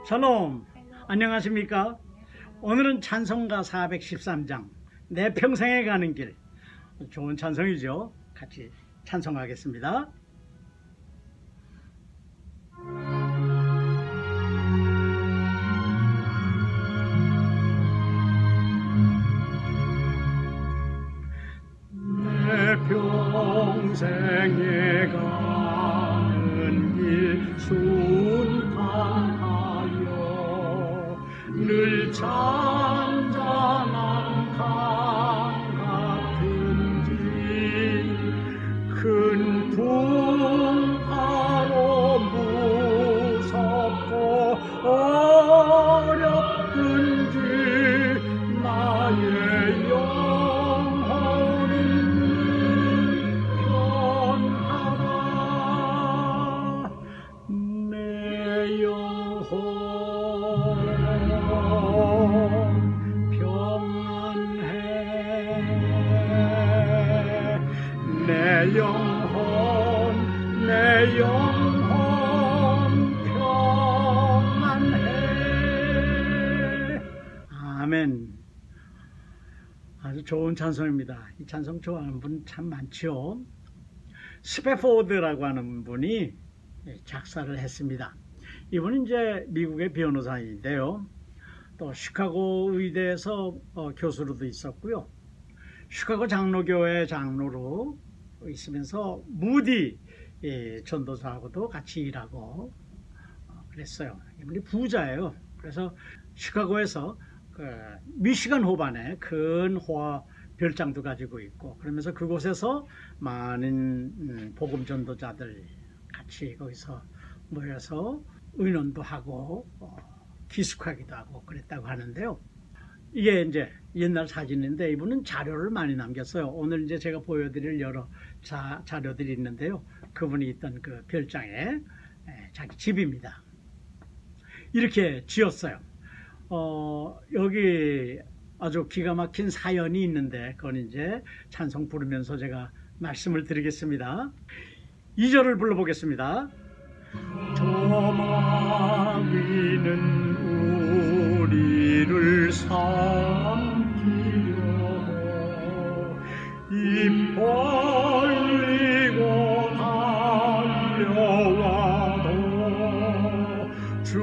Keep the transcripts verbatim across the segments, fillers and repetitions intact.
샬롬, 안녕하십니까? 오늘은 찬송가 사백십삼 장 내 평생에 가는 길. 좋은 찬송이죠. 같이 찬송하겠습니다. 내 평생에 가는 길 순탄하여 늘 잔잔한 강 같은지 큰 풍파로 무섭고 어렵든지 나의 영혼은 편하다. 내 영혼 평안해. 내 영혼 내 영혼 평안해. 아멘. 아주 좋은 찬송입니다. 이 찬송 좋아하는 분 참 많죠. 스패포드라고 하는 분이 작사를 했습니다. 이분은 이제 미국의 변호사인데요. 또 시카고 의대에서 어, 교수로도 있었고요. 시카고 장로교회 장로로 있으면서 무디 예, 전도사하고도 같이 일하고 어, 그랬어요. 이분이 부자예요. 그래서 시카고에서 그 미시간 호반에 큰 호화 별장도 가지고 있고, 그러면서 그곳에서 많은 음, 복음 전도자들 같이 거기서 모여서 의논도 하고 어, 기숙하기도 하고 그랬다고 하는데요. 이게 이제 옛날 사진인데 이분은 자료를 많이 남겼어요. 오늘 이제 제가 보여드릴 여러 자, 자료들이 있는데요. 그분이 있던 그 별장에 에, 자기 집입니다. 이렇게 지었어요. 어, 여기 아주 기가 막힌 사연이 있는데 그건 이제 찬송 부르면서 제가 말씀을 드리겠습니다. 이 절을 불러보겠습니다. 조마비는 우리를 삼키려 입 벌리고 달려와도 주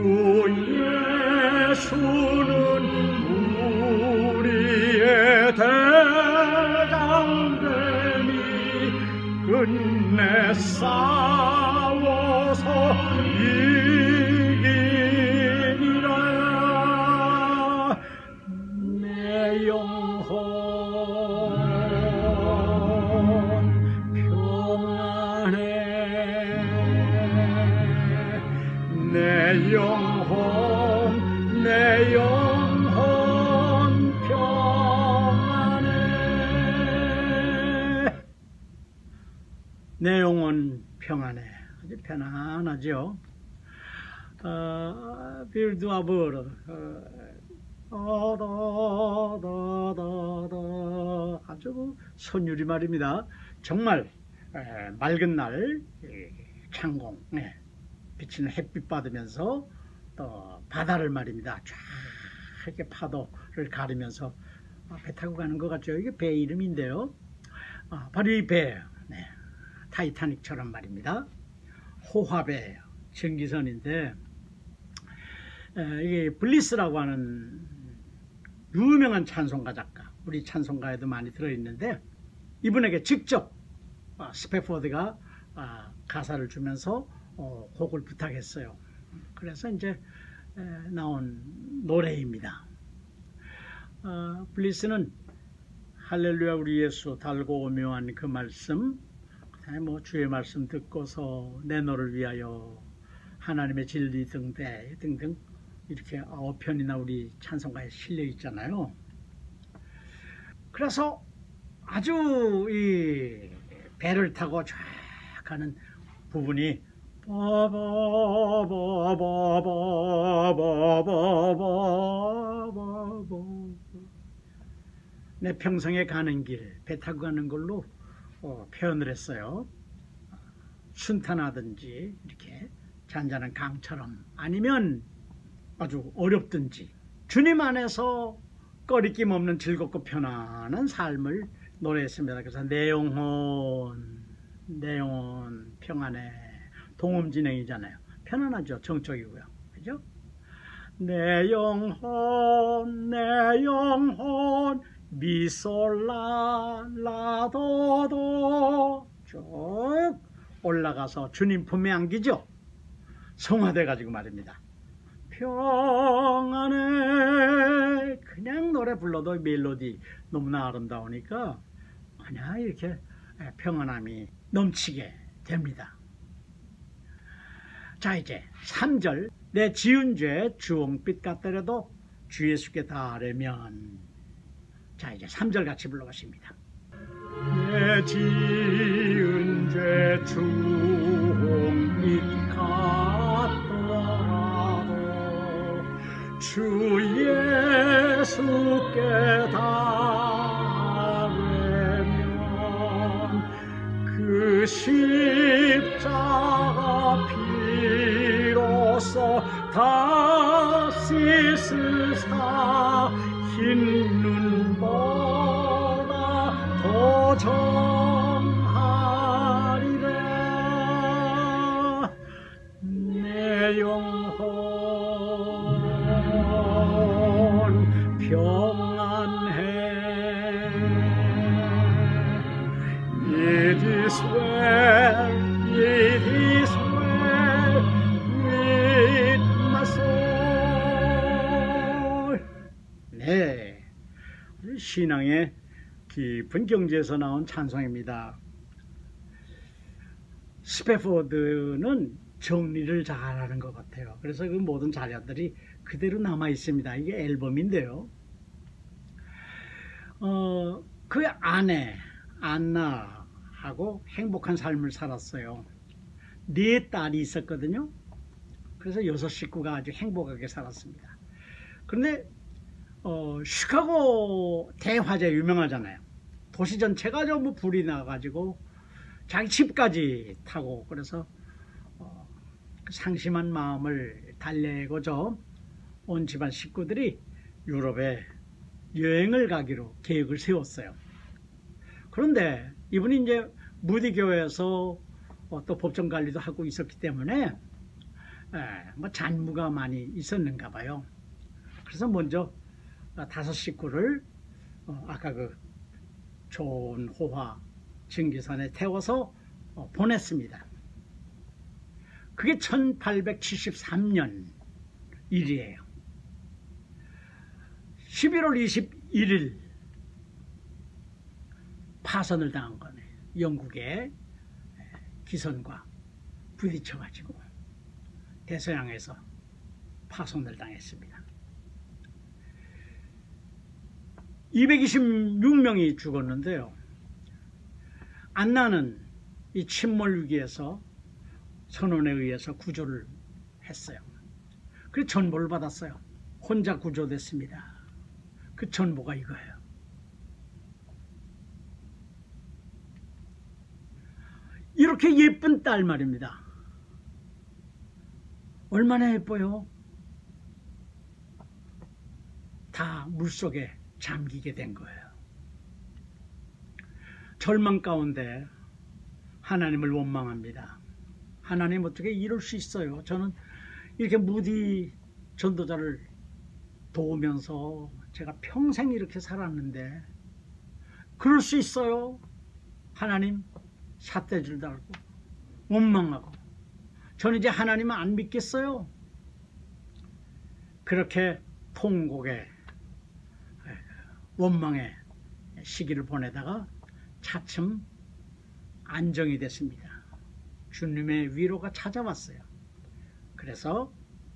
예수는 우리의 대장되니 끝내 싸워서 이기리라. 내 영혼 평안해. 내 영혼 내 영혼 평안해. 내 영혼 평안해. 아주 편안하죠. 어, 빌드 아브르 다다다다다 아주 선율이 말입니다. 정말 에, 맑은 날 에, 창공 에, 비치는 햇빛 받으면서 또 바다를 말입니다. 쫙 이렇게 파도를 가르면서 아, 배 타고 가는 것 같죠. 이게 배 이름인데요. 아, 바로 이 배, 네, 타이타닉처럼 말입니다. 호화배 전기선인데 에, 이게 블리스라고 하는 유명한 찬송가 작가, 우리 찬송가에도 많이 들어있는데 이분에게 직접 아, 스패포드가 아, 가사를 주면서 어, 곡을 부탁했어요. 그래서 이제 에, 나온 노래입니다. 어, 블리스는 할렐루야 우리 예수 달고 오묘한 그 말씀, 그다음에 뭐 주의 말씀 듣고서 내 너를 위하여 하나님의 진리 등대 등등 이렇게 아홉 편이나 우리 찬송가에 실려 있잖아요. 그래서 아주 이 배를 타고 쫙 가는 부분이 내 평생에 가는 길, 배 타고 가는 걸로 어, 표현을 했어요. 순탄하든지 이렇게 잔잔한 강처럼, 아니면 아주 어렵든지 주님 안에서 꺼리낌 없는 즐겁고 편안한 삶을 노래했습니다. 그래서 내 영혼, 내 영혼 평안해. 동음진행이잖아요. 편안하죠. 정적이고요. 그죠? 내 영혼, 내 영혼 미솔라라도도 쭉 올라가서 주님 품에 안기죠. 성화돼 가지고 말입니다. 평안해. 그냥 노래 불러도 멜로디 너무나 아름다우니까 그냥 이렇게 평안함이 넘치게 됩니다. 자, 이제 삼 절. 내 지은 죄 주홍빛 같더라도 주 예수께 닿으려면. 자, 이제 삼 절 같이 불러보십니다. 내 지은 죄 주홍빛 같더라도 주 예수께 닿으려면 그 십자가 피로써 다 씻으사 흰 눈보다 더 정하리라. 내 영혼 평안해. It is well, it is well with my soul. 네, 신앙의 깊은 경지에서 나온 찬송입니다. 스패포드는 정리를 잘하는 것 같아요. 그래서 그 모든 자료들이 그대로 남아 있습니다. 이게 앨범인데요. 어, 그 아내 안나하고 행복한 삶을 살았어요. 네 딸이 있었거든요. 그래서 여섯 식구가 아주 행복하게 살았습니다. 그런데 어, 시카고 대화재 유명하잖아요. 도시 전체가 전부 불이 나가지고 자기 집까지 타고, 그래서 어, 상심한 마음을 달래고저 온 집안 식구들이 유럽에 여행을 가기로 계획을 세웠어요. 그런데 이분이 이제 무디 교회에서 어, 또 법정 관리도 하고 있었기 때문에 에, 뭐 잔무가 많이 있었는가 봐요. 그래서 먼저 어, 다섯 식구를 어, 아까 그 좋은 호화 증기선에 태워서 어, 보냈습니다. 그게 천팔백칠십삼 년 일이에요. 십일월 이십일일 파선을 당한 거네. 영국의 기선과 부딪혀가지고 대서양에서 파손을 당했습니다. 이백이십육 명이 죽었는데요. 안나는 이 침몰 위기에서 선원에 의해서 구조를 했어요. 그래서 전보를 받았어요. 혼자 구조됐습니다. 그 전보가 이거예요. 이렇게 예쁜 딸 말입니다. 얼마나 예뻐요? 다 물속에 잠기게 된 거예요. 절망 가운데 하나님을 원망합니다. 하나님 어떻게 이럴 수 있어요? 저는 이렇게 무디 전도자를 도우면서 제가 평생 이렇게 살았는데 그럴 수 있어요? 하나님 삿대질 달고 원망하고 저는 이제 하나님은 안 믿겠어요. 그렇게 통곡의 원망의 시기를 보내다가 차츰 안정이 됐습니다. 주님의 위로가 찾아왔어요. 그래서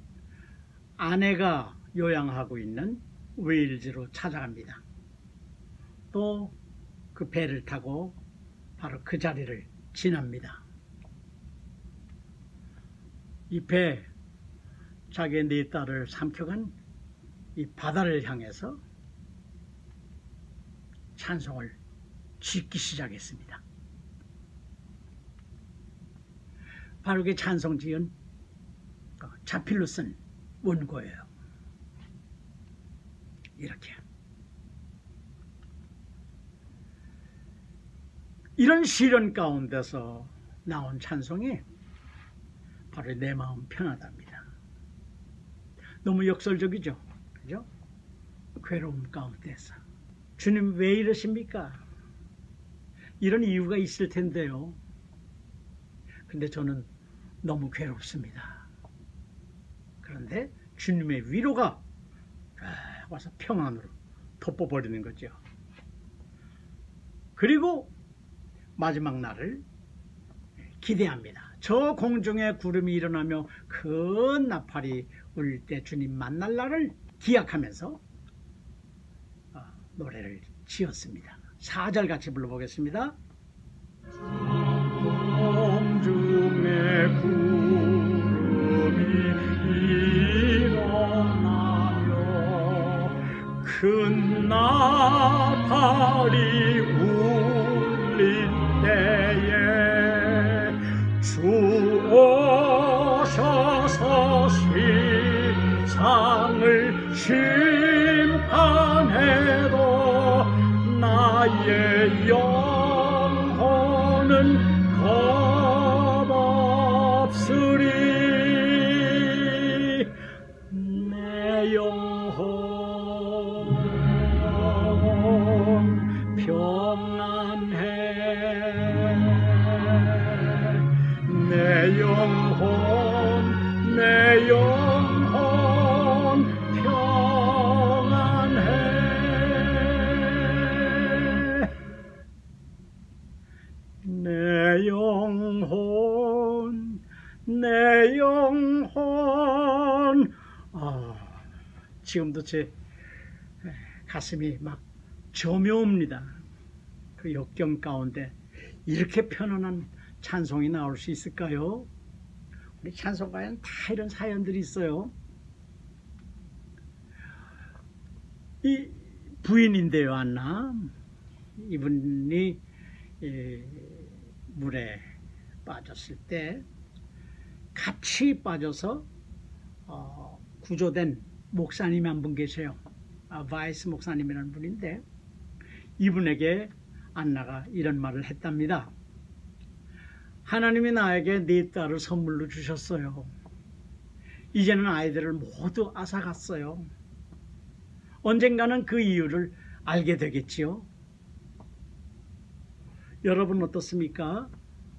아내가 요양하고 있는 웨일즈로 찾아갑니다. 또 그 배를 타고 바로 그 자리를 지납니다. 이 배, 자기의 네 딸을 삼켜간 이 바다를 향해서 찬송을 짓기 시작했습니다. 바로 그 찬송 지은 자필로 쓴 원고예요. 이렇게. 이런 시련 가운데서 나온 찬송이 바로 내 마음 편하답니다. 너무 역설적이죠. 그죠? 괴로움 가운데서 주님 왜 이러십니까? 이런 이유가 있을 텐데요. 근데 저는 너무 괴롭습니다. 그런데 주님의 위로가 쫙 와서 평안으로 덮어버리는 거죠. 그리고 마지막 날을 기대합니다. 저 공중에 구름이 일어나며 큰 나팔이 울릴 때 주님 만날 날을 기약하면서 노래를 지었습니다. 사 절 같이 불러보겠습니다. 공중에 구름이 일어나며 큰 나팔이 울릴 때에 주 오셔서 세상을 심판해도 나의 영혼은 겁없으리. 내 영혼 평안해. 내 영혼 내 영혼 평안해. 내 영혼 내 영혼. 아, 지금도 제 가슴이 막 저며옵니다. 그 역경 가운데 이렇게 편안한 찬송이 나올 수 있을까요? 우리 찬송가에는 다 이런 사연들이 있어요. 이 부인인데요, 안나. 이분이 예, 물에 빠졌을 때 같이 빠져서 어, 구조된 목사님이 한 분 계세요. 아, 바이스 목사님이라는 분인데 이분에게 안나가 이런 말을 했답니다. 하나님이 나에게 네 딸을 선물로 주셨어요. 이제는 아이들을 모두 앗아갔어요. 언젠가는 그 이유를 알게 되겠지요. 여러분 어떻습니까?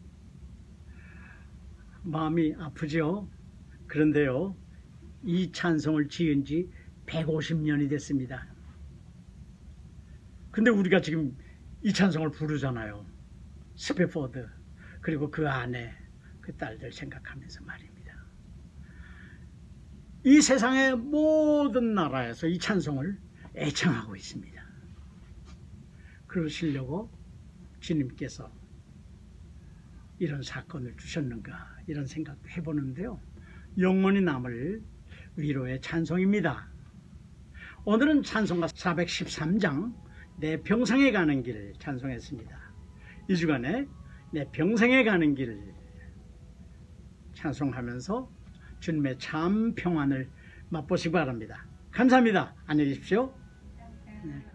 마음이 아프죠? 그런데요, 이 찬송을 지은 지 백오십 년이 됐습니다. 근데 우리가 지금 이 찬송을 부르잖아요. 스페포드, 그리고 그 아내, 그 딸들 생각하면서 말입니다. 이 세상의 모든 나라에서 이 찬송을 애청하고 있습니다. 그러시려고 주님께서 이런 사건을 주셨는가, 이런 생각도 해보는데요. 영원히 남을 위로의 찬송입니다. 오늘은 찬송가 사백십삼 장 내 평생에 가는 길 찬송했습니다. 이 주간에 내 평생에 가는 길 찬송하면서 주님의 참 평안을 맛보시기 바랍니다. 감사합니다. 안녕히 계십시오. 네.